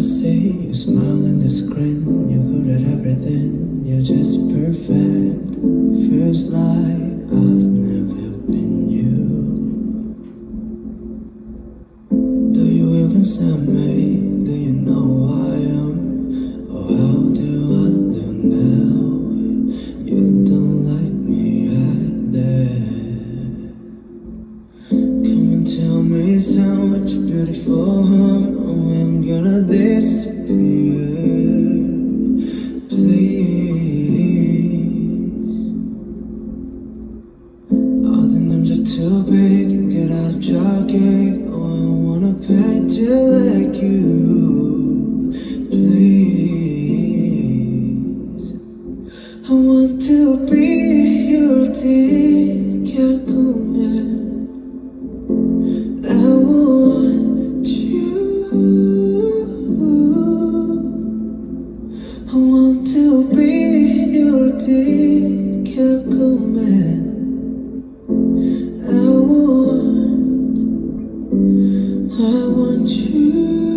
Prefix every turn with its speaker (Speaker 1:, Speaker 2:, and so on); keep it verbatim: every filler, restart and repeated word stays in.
Speaker 1: see you smile in this grin. You're good at everything, you're just perfect. Feels like I've never been you. Do you even see me? Do you know who I am? Oh, how do I live now? You don't like me either. Come and tell me so much beautiful, home. Oh, I'm gonna disappear. Please. All the names are too big. Get out of jogging. Oh, I wanna paint you like you. Please. I want to be your Catwoman. I want you. I want to be your Catwoman. I want, I want you.